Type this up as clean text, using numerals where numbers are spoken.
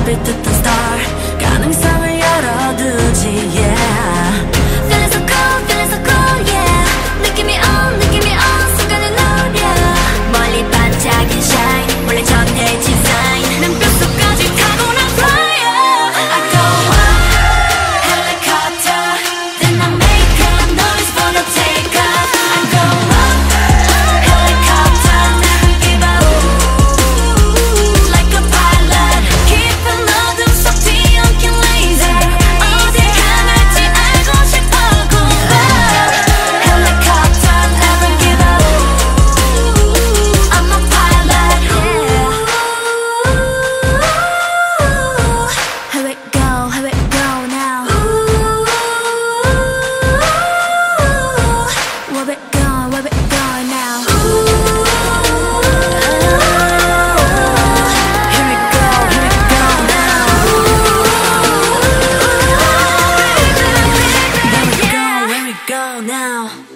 불빛 듯한 star 가능성을 열어두지 yeah. Feeling so cold, feeling so cold yeah. 느낌이 on 순간을 노려 멀리 반짝인 shine 원래 전해진 sign 난 뼛속까지 타고 난 fire I go up helicopter then I make a noise for the take off I go up helicopter never give up like a pilot 깊은 어둠 속 뒤엉킨 laser 어디 향할지 알고 싶어 go up helicopter never give up I'm a pilot yeah. Here it go now where it go now Here it go now where it go now